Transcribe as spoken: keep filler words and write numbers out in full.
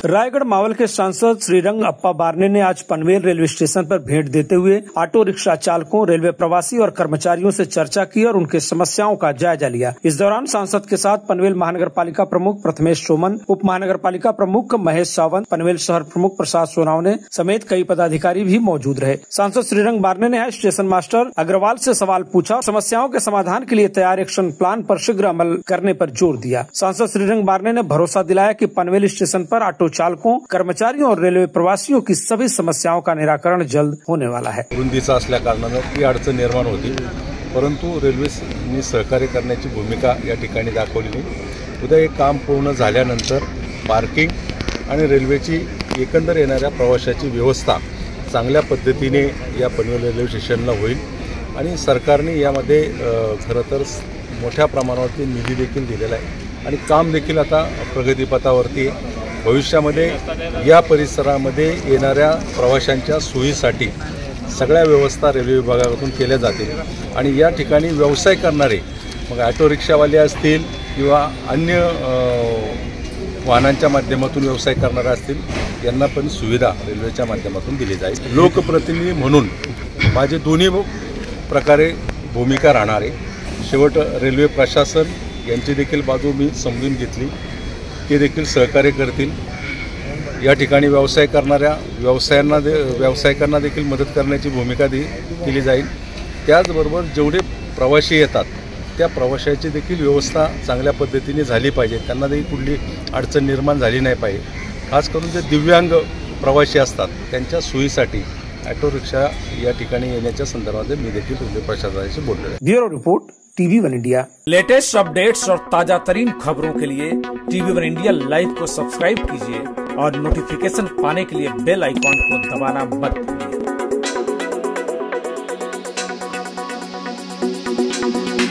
रायगढ़ मावल के सांसद श्रीरंग अप्पा बारने ने आज पनवेल रेलवे स्टेशन पर भेंट देते हुए ऑटो रिक्शा चालकों, रेलवे प्रवासी और कर्मचारियों से चर्चा की और उनके समस्याओं का जायजा लिया। इस दौरान सांसद के साथ पनवेल महानगर पालिका प्रमुख प्रथमेश सोमन, उप महानगर पालिका प्रमुख महेश सावंत, पनवेल शहर प्रमुख प्रसाद सोनावने समेत कई पदाधिकारी भी मौजूद रहे। सांसद श्रीरंग बारने ने स्टेशन मास्टर अग्रवाल से सवाल पूछा, समस्याओं के समाधान के लिए तैयार एक्शन प्लान पर शीघ्र अमल करने पर जोर दिया। सांसद श्रीरंग बारने ने भरोसा दिलाया कि पनवेल स्टेशन पर ऑटो चालकों, कर्मचारियों और रेल्वे प्रवासियों की सभी समस्याओं का निराकरण जल्द होने वाला है। रुंदीचा असल्या कारणाने ती अडचण निर्माण होती, परंतु रेल्वेने सहकार्य करण्याची भूमिका या ठिकाणी दाखवली नाही। उद्या हे काम पूर्ण झाल्यानंतर पार्किंग आणि रेल्वेची एकंदर येणाऱ्या प्रवाशाची व्यवस्था चांगल्या पद्धतीने या पनवेल रेल्वे स्टेशनला होईल आणि सरकारने यामध्ये खरं तर मोठ्या प्रमाणावरती निधी देखील दिलेला आहे आणि काम देखील आता प्रगतीपथावरती आहे। भविष्यामध्ये या परिसरामध्ये येणाऱ्या प्रवाशांच्या सोयीसाठी सगळ्या व्यवस्था रेल्वे विभागाकडून केल्या जातील आणि या ठिकाणी व्यवसाय करणारे मग ऑटो रिक्षावाले असतील किंवा अन्य वाहनांच्या माध्यमातून व्यवसाय करणारे असतील यांना पण सुविधा रेल्वेच्या माध्यमातून दिली जाईल। लोकप्रतिनिधी म्हणून माझे दोन्ही प्रकारे भूमिका राहणार आहे। शेवट रेल्वे प्रशासन यांची देखील बाजू मी समजून घेतली, ते देखील सहकार्य करतील। या ठिकाणी व्यवसाय करणाऱ्या व्यवसायांना दे व्यावसायिकांना देखील मदत करण्याची भूमिका दे केली जाईल। त्याचबरोबर जेवढे प्रवासी येतात त्या प्रवाशाची देखील व्यवस्था चांगल्या पद्धतीने झाली पाहिजे, त्यांना देखील कुठली अडचण निर्माण झाली नाही पाहिजे। खास करून जे दिव्यांग प्रवासी असतात त्यांच्या सोयीसाठी ऑटो रिक्षा या ठिकाणी येण्याच्या संदर्भात मी देखील रेल्वे प्रशासनाशी बोललो आहे। Bureau report, TV one India. Latest updates और ताजा तरीन खबरों के लिए टीवी वन इंडिया लाइव को सब्सक्राइब कीजिए और नोटिफिकेशन पाने के लिए बेल आइकॉन को दबाना मत भूलिए।